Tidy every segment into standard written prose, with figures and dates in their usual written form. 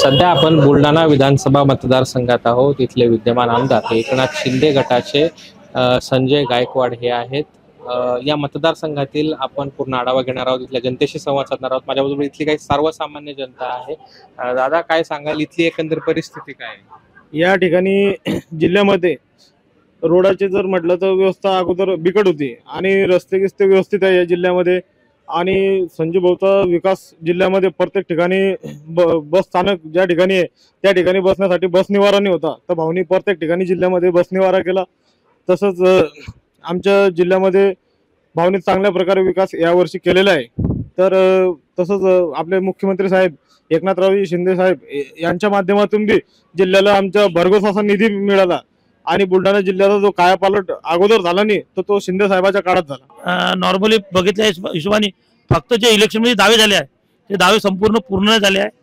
सध्या आपण बुलढाणा विधानसभा मतदारसंघात आहोत। इथले विद्यमान आमदार एकनाथ शिंदे गटाचे संजय गायकवाड हे आहेत। या मतदारसंघातील आपण पूर्ण आढावा घेणार आहोत, इथल्या जनतेशी संवाद साधणार आहोत। माझ्याबरोबर इथली काही सर्वसामान्य जनता आहे। दादा, काय सांगाल, इथली एकंदर परिस्थिती काय आहे? या ठिकाणी जिल्ह्यामध्ये रोडाची जर म्हटलं तर व्यवस्था अगोदर बिकट होती आणि रस्ते गिस्ते व्यवस्थित आहे या जिल्ह्यामध्ये। आणि संजू भाऊचा विकास जिल्ह्यामध्ये प्रत्येक ठिकाणी बस स्थानक ज्या ठिकाणी आहे त्या ठिकाणी बसण्यासाठी बस निवारा नाही होता, तर भाऊनी प्रत्येक ठिकाणी जिल्ह्यामध्ये बस निवारा केला। तसंच आमच्या जिल्ह्यामध्ये भाऊनी चांगल्या प्रकारे विकास यावर्षी केलेला आहे। तर तसंच आपले मुख्यमंत्री साहेब एकनाथरावजी शिंदे साहेब यांच्या माध्यमातून बी जिल्ह्याला आमच्या भरघोस असा निधी मिळाला आणि बुलढाणा जिल्ह्याचा जो कायापालट अगोदर झाला नाही तो शिंदे साहेबाच्या काळात झाला। नॉर्मली बघितल्या हिशोबाने फक्त जे इलेक्शनमध्ये दावे झाले आहे ते दावे संपूर्ण पूर्ण झाले आहे।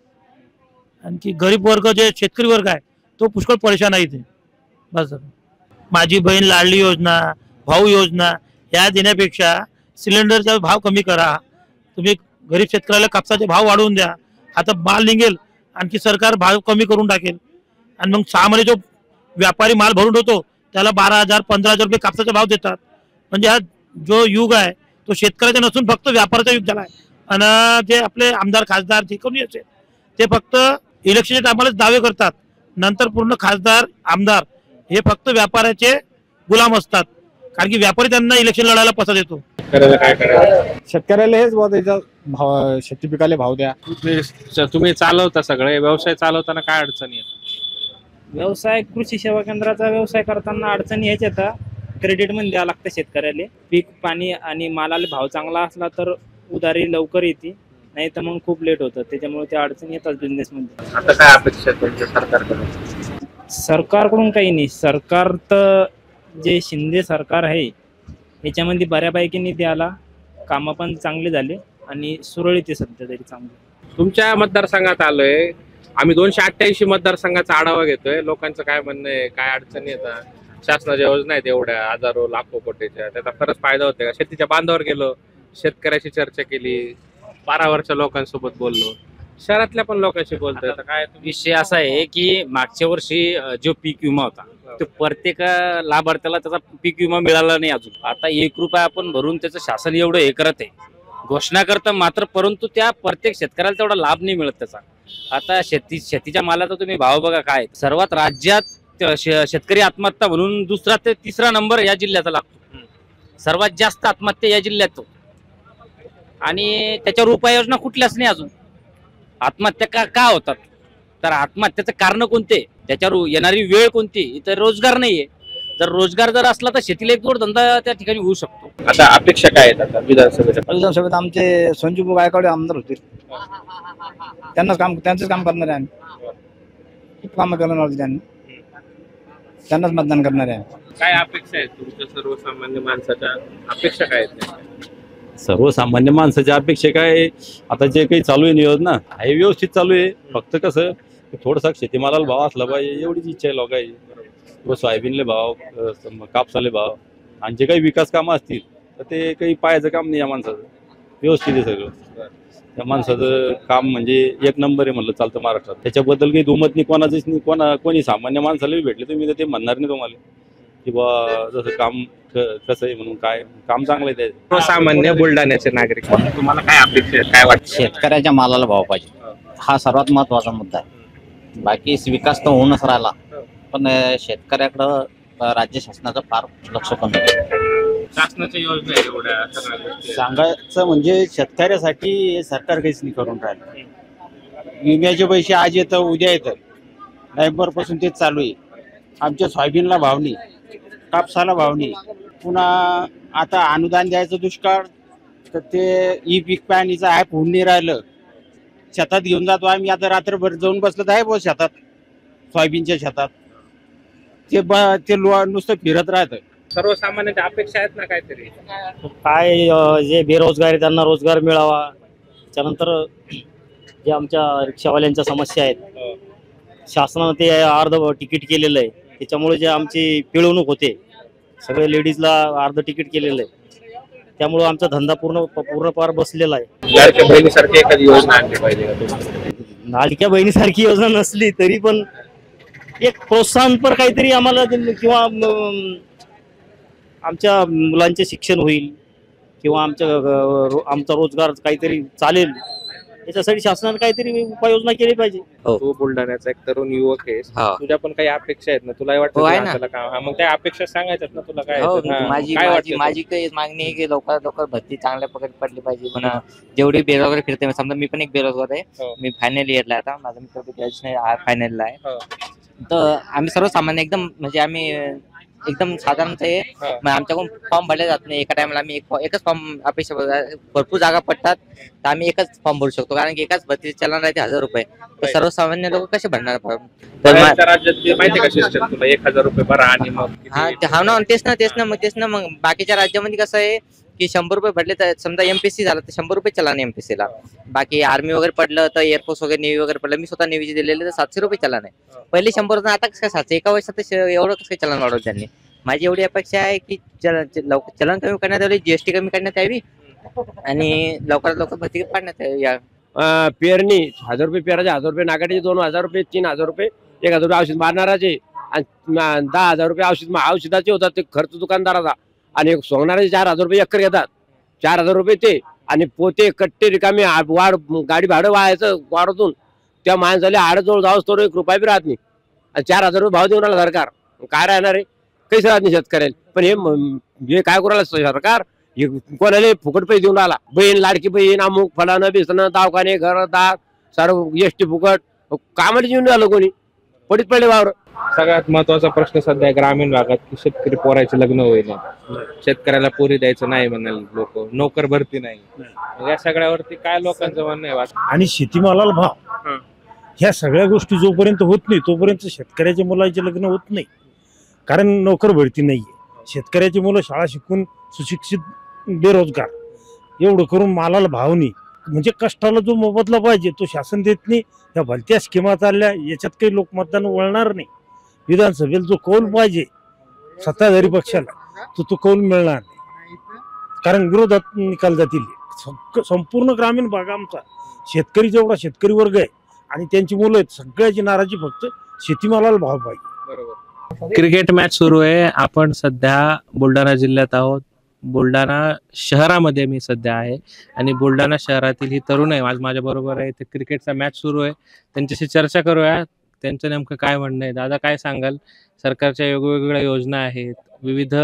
आणखी गरीब वर्ग जे शेतकरी वर्ग आहे तो पुष्कळ परेशान आहे इथे। बस माझी बहीण लाडली योजना, भाऊ योजना या देण्यापेक्षा सिलेंडरचा भाव कमी करा, तुम्ही गरीब शेतकऱ्याला कापसाचे भाव वाढवून द्या। आता माल निघेल आणखी सरकार भाव कमी करून टाकेल आणि मग 6 महिने जो व्यापारी माल भरून ठेवतो त्याला 12,000 15,000 रुपये कापसाचा भाव देतात। म्हणजे हा जो युग आहे तो शेतकऱ्याचा नसून फक्त व्यापाराचा युग झाला आहे। आणि जे आपले आमदार खासदार जे कोणी असेल ते फक्त इलेक्शनच्या टायमालाच दावे करतात, नंतर पूर्ण खासदार आमदार हे फक्त व्यापाराचे गुलाम असतात, कारण की व्यापारी त्यांना इलेक्शन लढायला पसंत येतो। काय करायचं? शेतकऱ्याला हेच भाव द्यायचा, भाव शेती पिकाला भाव द्या। तुम्ही चालवता, सगळे व्यवसाय चालवताना काय अडचणी आहेत? व्यवसाय कृषी सेवा केंद्राचा व्यवसाय करताना अडचणी ह्याच येतात, क्रेडिट मध्ये द्यावं लागतं शेतकऱ्याला। पीक पाणी आणि मालाला भाव चांगला असला तर उधारी लवकर येते, नाही तर मग खूप लेट होतं, त्याच्यामुळे त्या अडचणी येतात बिझनेस मध्ये। आता काय अपेक्षा आहे तुमच्या सरकारकडून? सरकारकडून काही नाही, सरकार तर जे शिंदे सरकार आहे याच्यामध्ये बऱ्यापैकी निधी आला, कामं पण चांगले झाले आणि सुरळीत आहे सध्या तरी चांगलं। तुमच्या मतदारसंघात आलोय आम्ही, 288 मतदारसंघाचा आढावा घेतोय। लोकांचं काय म्हणणं आहे, काय अडचणी येतात? शासनाच्या योजना आहेत एवढ्या हजारो लाखो कोटीच्या, त्याचा खरंच फायदा होते का? शेतीच्या बांधावर गेलो, शेतकऱ्याशी चर्चा केली, पारावरच्या लोकांसोबत बोललो, शहरातल्या पण लोकांशी बोलतोय। काय विषय असा आहे की मागच्या वर्षी जो पीक विमा होता तो प्रत्येक लाभार्थ्याला त्याचा पीक विमा मिळाला नाही अजून। आता 1 रुपया आपण भरून त्याचं शासन एवढं हे करत आहे, घोषणा करतं मात्र, परंतु त्या प्रत्येक शेतकऱ्याला तेवढा लाभ नाही मिळत त्याचा। आता शेतीच्या मालाचा तुम्ही भाव बघा काय, सर्वात राज्यात शेतकरी आत्महत्या म्हणून 2रा ते 3रा नंबर या जिल्ह्याचा लागतो। सर्वात जास्त आत्महत्या या जिल्ह्यात तो, आणि त्याच्यावर उपाययोजना कुठल्याच नाही अजून। आत्महत्या का होतात, तर आत्महत्याचं कारण कोणते, त्याच्यावर येणारी वेळ कोणती, इतर रोजगार नाहीये। तर रोजगार जर असला तर शेतीला एक धंदा त्या ठिकाणी होऊ शकतो। आता अपेक्षा काय आहेत आता विधानसभेत? आमचे संजू गायकवाड आमदार होतील, त्यांचंच काम करणार आहे आम्ही, खूप कामं करणार त्यांनाच मतदान करणार आहे। काय अपेक्षा आहेत तुमच्या सर्वसामान्य माणसाच्या अपेक्षा काय आहेत? सर्वसामान्य माणसाच्या अपेक्षा काय, आता जे काही चालू आहे योजना हे व्यवस्थित चालू आहे, फक्त कसं थोडासा शेतीमालाला भाव असला पाहिजे एवढीच इच्छा आहे लोकांची। सोयाबीनले भाव, कापसाले भाव, आणि जे काही विकास कामं असतील तर ते काही पाहायचं काम नाही या माणसाचं, व्यवस्थित आहे सगळं। त्या माणसाचं काम म्हणजे 1 नंबर आहे म्हणलं चालतं महाराष्ट्रात, त्याच्याबद्दल काही दुमत नाही कोणाचंच नाही। कोणी सामान्य माणसाला भेटले तुम्ही तर ते म्हणणार नाही तुम्हाला की बा जसं काम कसं आहे म्हणून, काय काम चांगलं आहे त्याचं। सामान्य बुलढाण्याचे नागरिक तुम्हाला काय अपेक्षा आहे, काय वाटतं? शेतकऱ्याच्या मालाला भाव पाहिजे, हा सर्वात महत्वाचा मुद्दा आहे। बाकी विकास तर होऊनच राहिला, पण शेतकऱ्याकडं राज्य शासनाचं फार लक्ष कमी आहे। शासनाच्या योजना आहे एवढ्या सगळ्या गोष्टी सांगायचं म्हणजे शेतकऱ्यासाठी सरकार काहीच नाही करून राहिलं। विम्याचे पैसे आज येतं उद्या येतं, नोव्हेंबरपासून तेच चालू आहे। आमच्या सोयाबीनला भाव नाही, कापसाला भाव नाही, पुन्हा आता अनुदान द्यायचं दुष्काळ, तर ते ई पीक पाणीचं ॲप होऊन नाही राहिलं। शेतात घेऊन जातो आम्ही, आता रात्रभर जाऊन बसलं तर आहे बस शेतात, सोयाबीनच्या शेतात ते नुसतं फिरत राहतं। सर्वसामान्यांच्या अपेक्षा आहेत ना काहीतरी? काय जे बेरोजगार आहे त्यांना रोजगार मिळावा, त्यानंतर जे आमच्या रिक्षावाल्यांच्या समस्या आहेत, शासनानं ते अर्ध तिकीट केलेलं आहे, त्याच्यामुळे जे आमची पिळवणूक होते, सगळे लेडीजला अर्ध तिकीट केलेलं आहे, त्यामुळे आमचा धंदा पूर्णपार बसलेला आहे। लाडक्या बहिणीसारखी एखादी योजना आणली पाहिजे का तुम्हाला? लाडक्या बहिणीसारखी योजना नसली तरी पण एक प्रोत्साहनपर काहीतरी आम्हाला किंवा आमच्या मुलांचे शिक्षण होईल किंवा आमचा रोजगार काहीतरी चालेल याच्यासाठी शासनाने काहीतरी उपाययोजना केली पाहिजे. तू बुलढाण्याचा एक तरुण युवक आहेस, तुझ्या पण काही अपेक्षा आहेत ना? तुला वाटतं मग त्या अपेक्षा सांगायच्यात ना तुला? काय माझी काही मागणी आहे की लवकरात लवकर भरती चांगल्या प्रकारे पडली पाहिजे म्हणा. जेवढी बेरोजगार फिरते, समजा मी पण एक बेरोजगार आहे, मी फायनल इयरला आता, माझा मित्र ग्रॅज्युएशन फायनलला आहे. तर आम्ही सर्वसामान्य एकदम म्हणजे आम्ही एकदम साधारणतः आमच्याकडून फॉर्म भरले जात नाही. एका टाइमला आम्ही एकच फॉर्म अपेक्षा, भरपूर जागा पडतात तर आम्ही एकच फॉर्म भरू शकतो, कारण की एकाच भरतीचे चलन राहते 1000 रुपये. तर सर्वसामान्य लोक कसे भरणार फॉर्म? माहिती का सिस्टम तुला? 1000 रुपये भरा आणि मग तेच ना मग बाकीच्या राज्यामध्ये कसं आहे की 100 रुपये भरले तर समजा एमपीएससी झालं तर 100 रुपये चलन एमपीएससीला. बाकी आर्मी वगैरे पडलं तर एअरफोर्स वगैरे नेव्ही वगैरे पडलं, मी स्वतः नेव्हीचे दिलेले तर 700 रुपये चलन आहे. पहिले 100 होतं, आता कसं 700? एका वर्षात एवढं कसं चलन वाढवलं त्यांनी. माझी एवढी अपेक्षा आहे की चलन कमी करण्यात यावी, जीएसटी कमी करण्यात यावी आणि लवकरात लवकर भरती पाडण्यात यावी. पेरणी 1000 रुपये पेरायचे, 1000 रुपये नागाटीचे, 2000 रुपये, 3000 रुपये, 1000 रुपये औषध मारणाराचे आणि 10,000 रुपये औषधाचे होतात ते खर्च दुकानदाराचा. आणि सोंगणारे 4000 रुपये एकर घेतात, 4000 रुपये ते. आणि पोते कट्टे रिकामे वाढ गाडी भाडं वाहायचं वाढवतून त्या माणसाला आडजवळ जाऊस तर 1 रुपया बी राहत नाही. आणि 4000 रुपये भाव देऊन राहिला सरकार, काय राहणार आहे? काहीच राहत नाही शेतकऱ्याला. पण हे काय करू राहिलं सरकार? कोणाला फुकट पैसे देऊन राहिला. बहीण, लाडकी बहीण, अमुक फलानं बिसणं, दवाखाने, घरदार, सर्व एसटी फुकट. कामाला येऊन राहिलं कोणी? पडीत पडले वावर. सगळ्यात महत्वाचा प्रश्न सध्या ग्रामीण भागात की शेतकरी पोरायचे लग्न होईल, शेतकऱ्याला पोरी द्यायचं नाही म्हणाले लोक, नोकर भरती नाही. या सगळ्यावरती काय लोकांचं म्हणणं आहे? आणि शेतीमालाला भाव, ह्या सगळ्या गोष्टी जोपर्यंत होत नाही तोपर्यंत शेतकऱ्याच्या मुलाचे लग्न होत नाही, कारण नोकर भरती नाहीये. शेतकऱ्याची मुलं शाळा शिकून सुशिक्षित बेरोजगार, एवढं करून मालाला भाव नाही. म्हणजे कष्टाला जो मोबदला पाहिजे तो शासन देत नाही. या भलत्या स्कीमा चालल्या, याच्यात काही लोक मतदान वळणार नाही. विधानसभेला जो कौल पाहिजे सत्ताधारी पक्षाला तो कौल मिळणार नाही, कारण विरोधात निकाल जातील. संपूर्ण ग्रामीण भाग आमचा शेतकरी जेवढा शेतकरी वर्ग आहे आणि त्यांची मुलं आहेत, सगळ्याची नाराजी फक्त शेतीमालाला भाव पाहिजे. क्रिकेट मॅच सुरू आहे. आपण सध्या बुलढाणा जिल्ह्यात आहोत. बुलढाणा शहरामध्ये मी सध्या आहे आणि बुलढाणा शहरातील ही तरुण आहे माझ्या बरोबर आहे. ते क्रिकेटचा मॅच सुरू आहे, त्यांच्याशी चर्चा करूया. त्यांचं नेमकं काय म्हणणं आहे? दादा, काय सांगाल? सरकारच्या वेगवेगळ्या योजना आहेत, विविध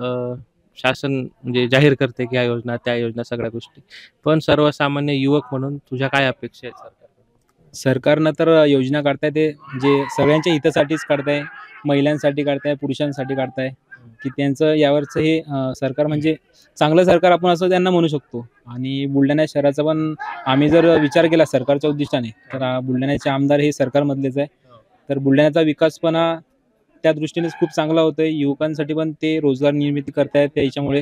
शासन म्हणजे जाहीर करते की ह्या योजना त्या योजना सगळ्या गोष्टी, पण सर्वसामान्य युवक म्हणून तुझ्या काय अपेक्षा आहेत? सरकारनं तर योजना काढताय ते जे सगळ्यांच्या हितासाठीच काढताय, महिलांसाठी काढताय, पुरुषांसाठी काढताय, की त्यांचं यावरचं हे सरकार म्हणजे चांगलं सरकार आपण असं त्यांना म्हणू शकतो. आणि बुलढाणा शहराचा पण आम्ही जर विचार केला सरकारच्या उद्दिष्टाने तर बुलढाण्याचे आमदार हे सरकारमधलेच आहे. तर बुलढाण्याचा विकास पण त्या दृष्टीनेच खूप चांगला होतोय. युवकांसाठी पण ते रोजगार निर्मिती करतायत त्याच्यामुळे.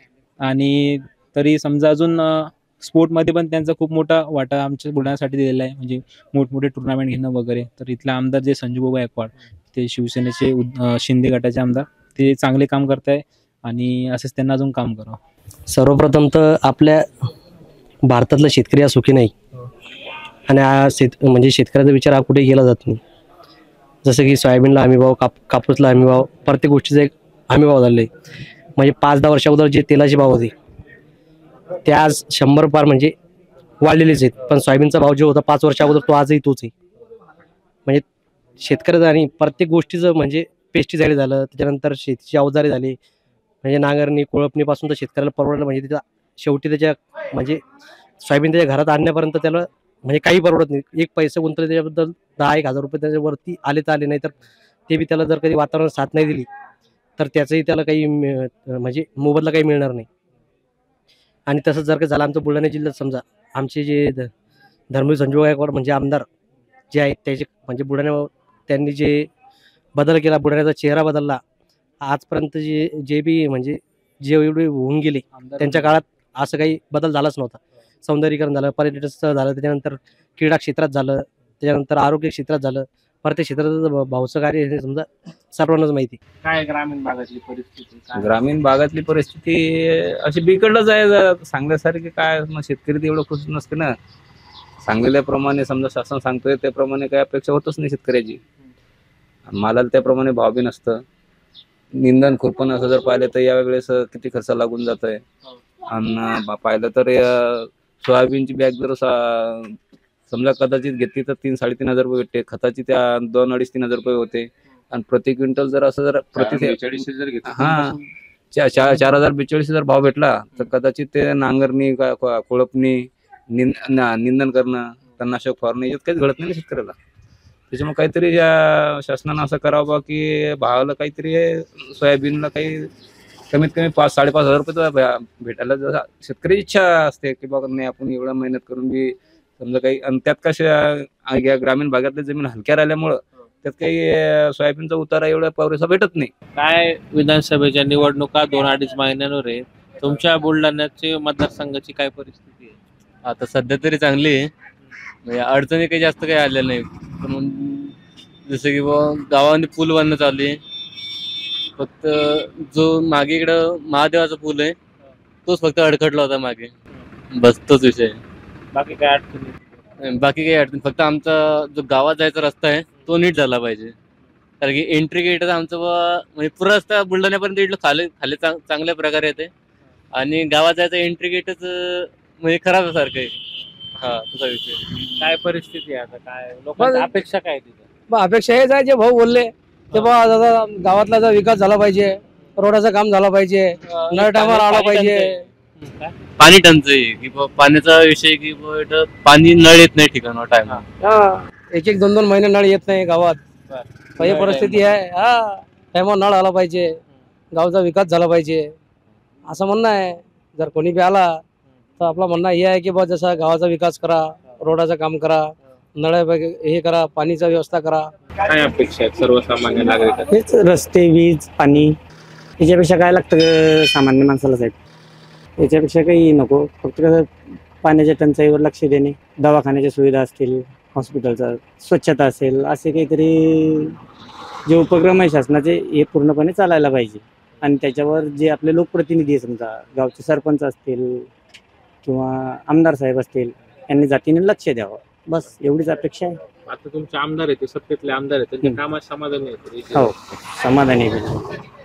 आणि तरी समजा अजून स्पोर्टमध्ये पण त्यांचा खूप मोठा वाटा आमच्या बुलढाण्यासाठी दिलेला आहे, म्हणजे मोठमोठे टुर्नामेंट घेणं वगैरे. तर इथला आमदार जे संजूबाबा गायकवाड, ते शिवसेनेचे शिंदे गटाचे आमदार, ते चांगले काम करताय आणि असंच त्यांना अजून काम करावं. सर्वप्रथम तर आपल्या भारतातला शेतकरी हा सुखी नाही आणि म्हणजे शेतकऱ्याचा विचार हा कुठे केला जात नाही. जसं की सोयाबीनला हमी भाव, कापूसला हमी भाव, प्रत्येक गोष्टीचा एक हमी भाव झाले. म्हणजे 5-10 वर्षा अगोदर जे तेलाचे भाव होते ते आज 100 पार म्हणजे वाढलेलेच आहेत. पण सोयाबीनचा भाव जो होता 5 वर्षा अगोदर तो आजही तोच आहे. म्हणजे शेतकऱ्याचं आणि प्रत्येक गोष्टीचं म्हणजे पेस्टिसाईड झालं, त्याच्यानंतर शेतीची अवजारे झाली, म्हणजे नांगरणी कोळपणीपासून तर शेतकऱ्याला परवडलं. म्हणजे त्याचा शेवटी त्याच्या म्हणजे सोयाबीन त्याच्या घरात आणण्यापर्यंत त्याला म्हणजे काही परवडत नाही. एक पैसे गुंतले त्याच्याबद्दल 10-1000 रुपये त्याच्यावरती आले तर आले, नाही तर ते बी त्याला जर कधी वातावरण साथ नाही दिली तर त्याचंही त्याला काही म्हणजे मोबदला काही मिळणार नाही. आणि तसंच जर का झालं आमचं बुलढाणा जिल्ह्यात, समजा आमचे जे धर्मवीर संजू गायकवाड म्हणजे आमदार जे आहेत त्याचे म्हणजे बुलढाणा त्यांनी जे बदल केला, बुलढाण्याचा चेहरा बदलला. आजपर्यंत जे बी म्हणजे जे एवढे होऊन गेले त्यांच्या काळात असं काही बदल झालाच नव्हता. सौंदर्यीकरण झालं, पर्यटन स्थळ झालं, त्याच्यानंतर क्रीडा क्षेत्रात झालं, त्याच्यानंतर आरोग्य क्षेत्रात झालं. प्रत्येक क्षेत्रात भाऊचं कार्य हे समजा सर्वांनाच माहिती. काय ग्रामीण भागातली परिस्थिती? ग्रामीण भागातली परिस्थिती अशी बिकटच आहे सांगण्यासारखी. काय मग शेतकरी तेवढं खुश नसते ना. सांगलेल्याप्रमाणे समजा शासन सांगतोय त्याप्रमाणे काही अपेक्षा होतच नाही शेतकऱ्याची. मालाला त्याप्रमाणे भाव बी नसतं. निंदन खुरपण असं जर पाहिलं तर यावेळेस किती खर्च लागून जात आहे. आणि पाहिलं तर सोयाबीनची बॅग जर समजा कदाचित घेतली तर 3-3.5 हजार रुपये भेटते. खताची त्या 2-2.5-3 हजार रुपये होते. आणि प्रति क्विंटल जर असं जर हा 4,42,000 भाव भेटला तर कदाचित ते नांगरणी कोळपणी निंदन करणं तणनाशक फवारणी याच्यात काहीच घडत नाही शेतकऱ्याला. त्याच्यामुळे काहीतरी या शासनानं असं करावं की भावाला काहीतरी सोयाबीनला काही कमीत कमी 5-5.5 हजार रुपये तर भेटायला जसं शेतकरी इच्छा असते की बाबा नाही आपण एवढं मेहनत करून बी समजा काही. आणि त्यात कशा या ग्रामीण भागातल्या जमीन हलक्या राहिल्यामुळं त्यात काही सोयाबीनचा उतारा एवढा पुरेसा भेटत नाही. काय विधानसभेच्या निवडणुका 2-2.5 महिन्यांवर आहे. तुमच्या बुलढाण्याची मतदारसंघाची काय परिस्थिती आहे? आता सध्या तरी चांगली आहे. म्हणजे अडचणी काही जास्त काही आल्या नाही. पण जसं की गावामध्ये पूल बांधणं चालू आहे. फक्त जो मागे इकडं महादेवाचा पूल आहे तोच फक्त अडखडला होता मागे, बस तोच विषय. बाकी काय अडचणी? बाकी काही अडचण फक्त आमचा जो गावात जायचा रस्ता आहे तो नीट झाला पाहिजे. कारण की एंट्री गेट आमचं म्हणजे पुरा रस्ता बुलढाण्यापर्यंत इथलं खाली खाली चांगल्या प्रकारे येते. आणि गावात जायचं एंट्री गेटच म्हणजे खराब सारखं आहे. हा तसा विषय. काय परिस्थिती आहे आता? काय लोकांची अपेक्षा काय तिथे? अपेक्षा हेच आहे जे भाऊ बोलले ते बा दादा गावातला जर विकास झाला पाहिजे, रोडाचं काम झालं पाहिजे, नळ टायमावर आला पाहिजे. पाणी टंचाई की पाण्याचा विषय की इथं पाणी नळ येत नाही ठिकाणा टाइम. 1-2 महिने नळ येत नाही गावात. ही परिस्थिती आहे. टायमावर नळ आला पाहिजे, गावचा विकास झाला पाहिजे असं म्हणणं आहे. जर कोणी बी आला तर आपलं म्हणणं हे आहे की बा जसा गावाचा विकास करा, रोडाचं काम करा, नळ हे करा, पाणीचा व्यवस्था करा. काय अपेक्षा आहेत सर्वसामान्य नागरिकांना? हेच रस्ते, वीज, पाणी याच्यापेक्षा काय लागतं सामान्य माणसाला साहेब? याच्यापेक्षा काही नको. फक्त कसं पाण्याच्या टंचाईवर लक्ष देणे, दवाखान्याच्या सुविधा असतील, हॉस्पिटलचा स्वच्छता असेल, असे काहीतरी जे उपक्रम आहे शासनाचे हे पूर्णपणे चालायला पाहिजे. आणि त्याच्यावर जे आपले लोकप्रतिनिधी समजा गावचे सरपंच असतील किंवा आमदार साहेब असतील यांनी जातीने लक्ष द्यावं. बस एवढीच अपेक्षा आहे. आता तुमचे आमदार आहेत, सत्तेतले आमदार आहेत, त्यांच्या कामात समाधानी आहेत? हो, समाधानी आहे.